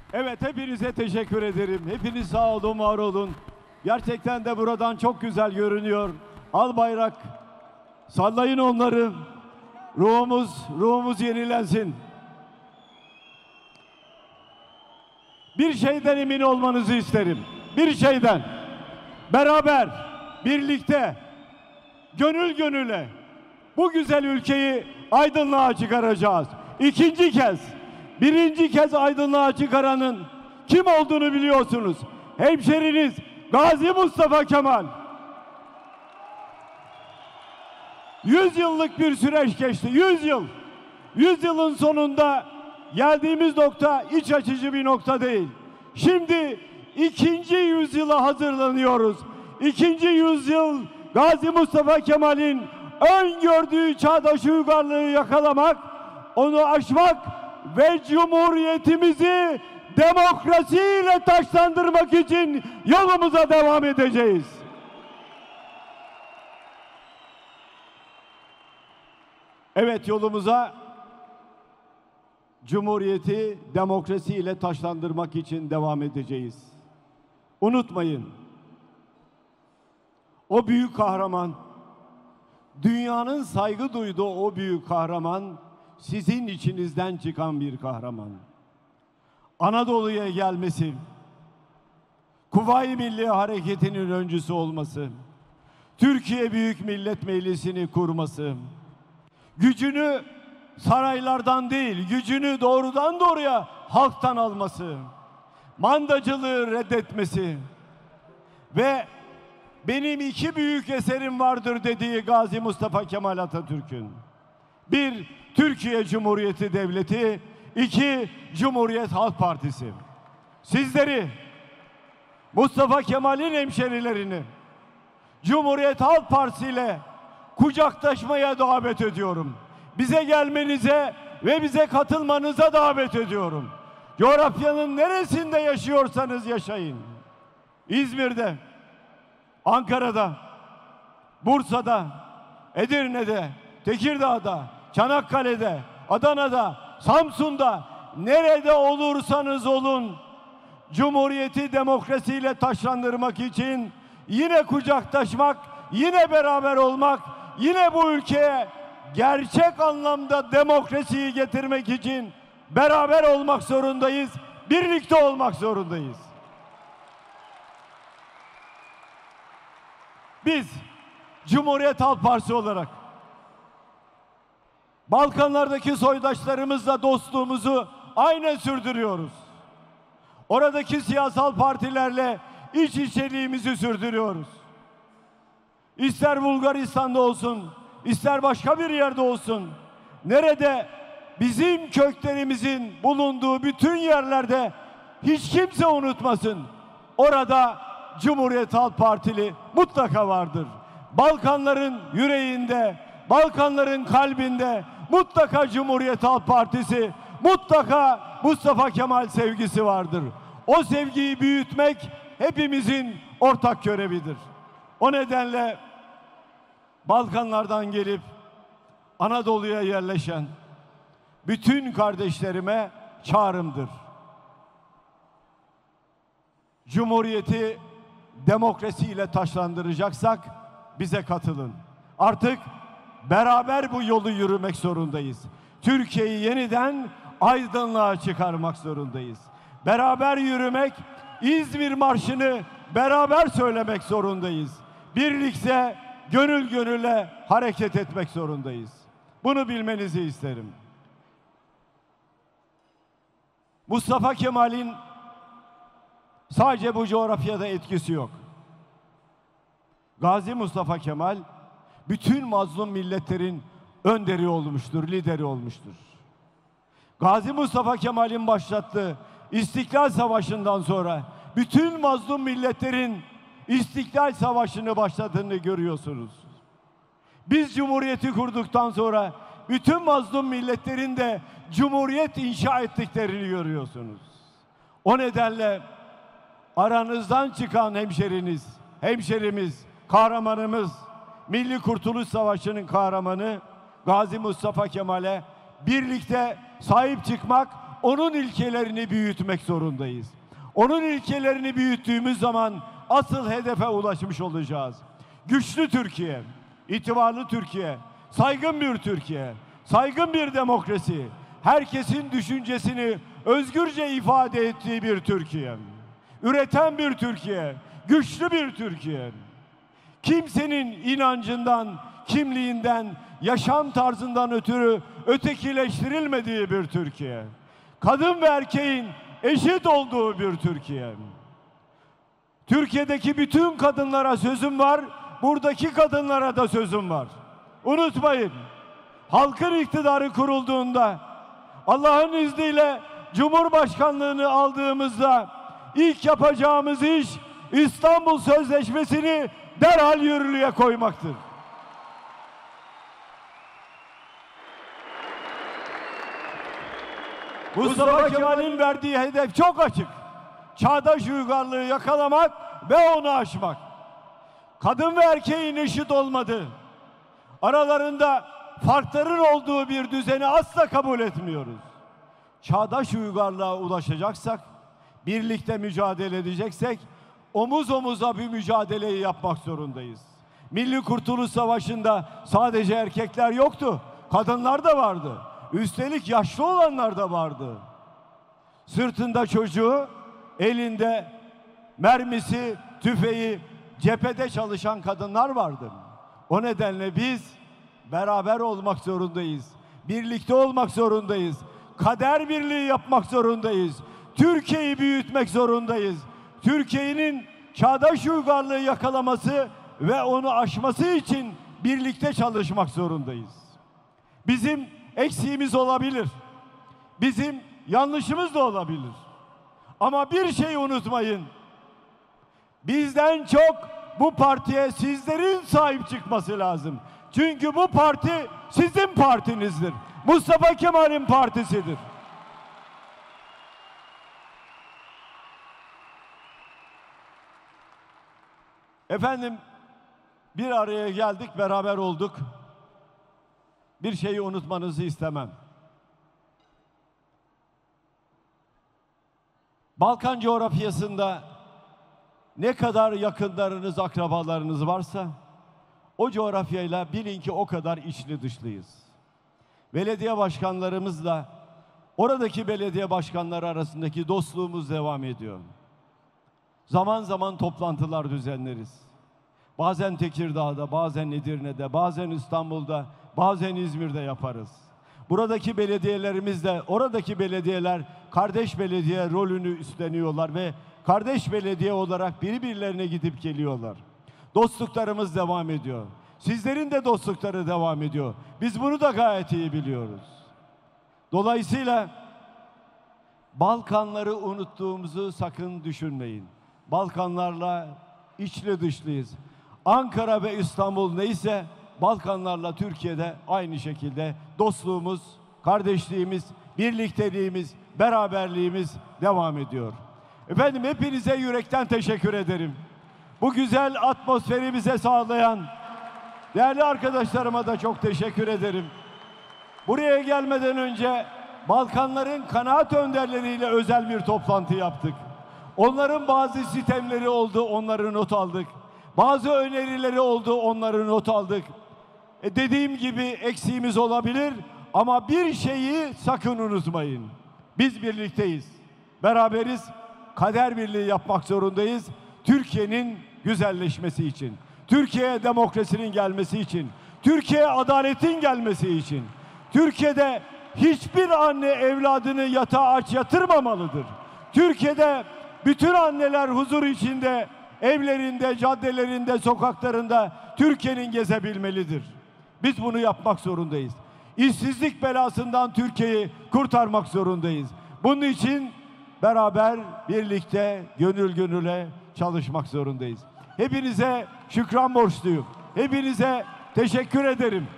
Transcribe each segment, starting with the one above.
Evet, hepinize teşekkür ederim. Hepiniz sağ olun, var olun. Gerçekten de buradan çok güzel görünüyor. Al bayrak, sallayın onları. Ruhumuz yenilensin. Bir şeyden emin olmanızı isterim. Bir şeyden. Beraber, birlikte, gönül gönüle bu güzel ülkeyi aydınlığa çıkaracağız. İkinci kez, birinci kez aydınlığa çıkaranın kim olduğunu biliyorsunuz. Hemşeriniz Gazi Mustafa Kemal. 100 yıllık bir süreç geçti. 100 yıl. 100 yılın sonunda geldiğimiz nokta iç açıcı bir nokta değil. Şimdi ikinci yüzyıla hazırlanıyoruz. İkinci yüzyıl Gazi Mustafa Kemal'in öngördüğü çağdaş uygarlığı yakalamak, onu aşmak ve Cumhuriyetimizi demokrasiyle taçlandırmak için yolumuza devam edeceğiz. Evet, yolumuza Cumhuriyeti demokrasiyle taçlandırmak için devam edeceğiz. Unutmayın, o büyük kahraman, dünyanın saygı duyduğu o büyük kahraman, sizin içinizden çıkan bir kahraman. Anadolu'ya gelmesi, Kuvayi Milliye Hareketi'nin öncüsü olması, Türkiye Büyük Millet Meclisi'ni kurması, gücünü saraylardan değil, gücünü doğrudan doğruya halktan alması, mandacılığı reddetmesi ve benim iki büyük eserim vardır dediği Gazi Mustafa Kemal Atatürk'ün. Bir, Türkiye Cumhuriyeti Devleti, iki, Cumhuriyet Halk Partisi. Sizleri, Mustafa Kemal'in hemşerilerini, Cumhuriyet Halk Partisi ile kucaklaşmaya davet ediyorum. Bize gelmenize ve bize katılmanıza davet ediyorum. Coğrafyanın neresinde yaşıyorsanız yaşayın. İzmir'de, Ankara'da, Bursa'da, Edirne'de, Tekirdağ'da, Çanakkale'de, Adana'da, Samsun'da, nerede olursanız olun, Cumhuriyeti demokrasiyle taçlandırmak için yine kucaklaşmak, yine beraber olmak, yine bu ülkeye gerçek anlamda demokrasiyi getirmek için beraber olmak zorundayız, birlikte olmak zorundayız. Biz Cumhuriyet Halk Partisi olarak Balkanlardaki soydaşlarımızla dostluğumuzu aynen sürdürüyoruz. Oradaki siyasal partilerle iç içeliğimizi sürdürüyoruz. İster Bulgaristan'da olsun, ister başka bir yerde olsun, nerede bizim köklerimizin bulunduğu bütün yerlerde hiç kimse unutmasın. Orada Cumhuriyet Halk Partili mutlaka vardır. Balkanların yüreğinde, Balkanların kalbinde mutlaka Cumhuriyet Halk Partisi, mutlaka Mustafa Kemal sevgisi vardır. O sevgiyi büyütmek hepimizin ortak görevidir. O nedenle Balkanlardan gelip Anadolu'ya yerleşen bütün kardeşlerime çağrımdır. Cumhuriyeti demokrasiyle taçlandıracaksak bize katılın. Artık beraber bu yolu yürümek zorundayız. Türkiye'yi yeniden aydınlığa çıkarmak zorundayız. Beraber yürümek, İzmir Marşı'nı beraber söylemek zorundayız. Birlikte gönül gönüle hareket etmek zorundayız. Bunu bilmenizi isterim. Mustafa Kemal'in sadece bu coğrafyada etkisi yok. Gazi Mustafa Kemal bütün mazlum milletlerin önderi olmuştur, lideri olmuştur. Gazi Mustafa Kemal'in başlattığı İstiklal Savaşı'ndan sonra bütün mazlum milletlerin İstiklal Savaşı'nı başladığını görüyorsunuz. Biz Cumhuriyeti kurduktan sonra bütün mazlum milletlerin de Cumhuriyet inşa ettiklerini görüyorsunuz. O nedenle aranızdan çıkan hemşerimiz, kahramanımız, Milli Kurtuluş Savaşı'nın kahramanı Gazi Mustafa Kemal'e birlikte sahip çıkmak, onun ilkelerini büyütmek zorundayız. Onun ilkelerini büyüttüğümüz zaman asıl hedefe ulaşmış olacağız. Güçlü Türkiye, itibarlı Türkiye, saygın bir Türkiye, saygın bir demokrasi, herkesin düşüncesini özgürce ifade ettiği bir Türkiye, üreten bir Türkiye, güçlü bir Türkiye, kimsenin inancından, kimliğinden, yaşam tarzından ötürü ötekileştirilmediği bir Türkiye, kadın ve erkeğin eşit olduğu bir Türkiye. Türkiye'deki bütün kadınlara sözüm var, buradaki kadınlara da sözüm var. Unutmayın, halkın iktidarı kurulduğunda, Allah'ın izniyle Cumhurbaşkanlığını aldığımızda ilk yapacağımız iş İstanbul Sözleşmesi'ni derhal yürürlüğe koymaktır. Mustafa Kemal'in verdiği hedef çok açık. Çağdaş uygarlığı yakalamak ve onu aşmak. Kadın ve erkeğin eşit olmadığı, aralarında farkların olduğu bir düzeni asla kabul etmiyoruz. Çağdaş uygarlığa ulaşacaksak, birlikte mücadele edeceksek, omuz omuza bir mücadeleyi yapmak zorundayız. Milli Kurtuluş Savaşı'nda sadece erkekler yoktu, kadınlar da vardı. Üstelik yaşlı olanlar da vardı. Sırtında çocuğu, elinde mermisi, tüfeği, cephede çalışan kadınlar vardı. O nedenle biz beraber olmak zorundayız. Birlikte olmak zorundayız. Kader birliği yapmak zorundayız. Türkiye'yi büyütmek zorundayız. Türkiye'nin çağdaş uygarlığı yakalaması ve onu aşması için birlikte çalışmak zorundayız. Bizim eksiğimiz olabilir. Bizim yanlışımız da olabilir. Ama bir şey unutmayın. Bizden çok bu partiye sizlerin sahip çıkması lazım. Çünkü bu parti sizin partinizdir. Mustafa Kemal'in partisidir. Efendim, bir araya geldik, beraber olduk. Bir şeyi unutmanızı istemem. Balkan coğrafyasında ne kadar yakınlarınız, akrabalarınız varsa o coğrafyayla bilin ki o kadar içli dışlıyız. Belediye başkanlarımızla oradaki belediye başkanları arasındaki dostluğumuz devam ediyor. Zaman zaman toplantılar düzenleriz. Bazen Tekirdağ'da, bazen Edirne'de, bazen İstanbul'da, bazen İzmir'de yaparız. Buradaki belediyelerimizle oradaki belediyeler kardeş belediye rolünü üstleniyorlar ve kardeş belediye olarak birbirlerine gidip geliyorlar. Dostluklarımız devam ediyor. Sizlerin de dostlukları devam ediyor. Biz bunu da gayet iyi biliyoruz. Dolayısıyla Balkanları unuttuğumuzu sakın düşünmeyin. Balkanlarla içli dışlıyız. Ankara ve İstanbul neyse Balkanlarla Türkiye'de aynı şekilde dostluğumuz, kardeşliğimiz, birlikteliğimiz, beraberliğimiz devam ediyor. Efendim, hepinize yürekten teşekkür ederim. Bu güzel atmosferi bize sağlayan değerli arkadaşlarıma da çok teşekkür ederim. Buraya gelmeden önce Balkanların kanaat önderleriyle özel bir toplantı yaptık. Onların bazı sistemleri oldu, onları not aldık. Bazı önerileri oldu, onları not aldık. Dediğim gibi eksiğimiz olabilir ama bir şeyi sakın unutmayın. Biz birlikteyiz, beraberiz, kader birliği yapmak zorundayız. Türkiye'nin güzelleşmesi için, Türkiye'ye demokrasinin gelmesi için, Türkiye'ye adaletin gelmesi için, Türkiye'de hiçbir anne evladını yatağa aç yatırmamalıdır. Türkiye'de bütün anneler huzur içinde, evlerinde, caddelerinde, sokaklarında Türkiye'nin gezebilmelidir. Biz bunu yapmak zorundayız. İşsizlik belasından Türkiye'yi kurtarmak zorundayız. Bunun için beraber, birlikte, gönül gönüle çalışmak zorundayız. Hepinize şükran borçluyum. Hepinize teşekkür ederim.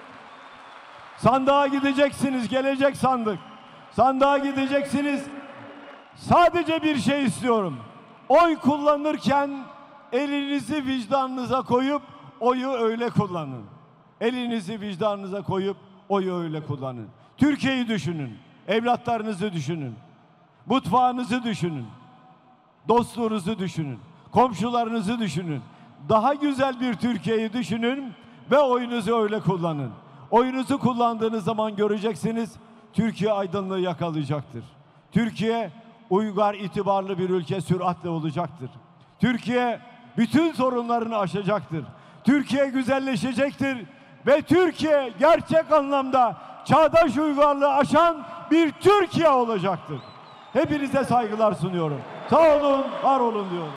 Sandığa gideceksiniz, gelecek sandık. Sandığa gideceksiniz. Sadece bir şey istiyorum. Oy kullanırken elinizi vicdanınıza koyup oyu öyle kullanın. Elinizi vicdanınıza koyup oyu öyle kullanın. Türkiye'yi düşünün. Evlatlarınızı düşünün. Mutfağınızı düşünün. Dostluğunuzu düşünün. Komşularınızı düşünün. Daha güzel bir Türkiye'yi düşünün ve oyunuzu öyle kullanın. Oyunuzu kullandığınız zaman göreceksiniz, Türkiye aydınlığı yakalayacaktır. Türkiye uygar, itibarlı bir ülke süratle olacaktır. Türkiye bütün sorunlarını aşacaktır. Türkiye güzelleşecektir ve Türkiye gerçek anlamda çağdaş uygarlığı aşan bir Türkiye olacaktır. Hepinize saygılar sunuyorum. Sağ olun, var olun diyorum.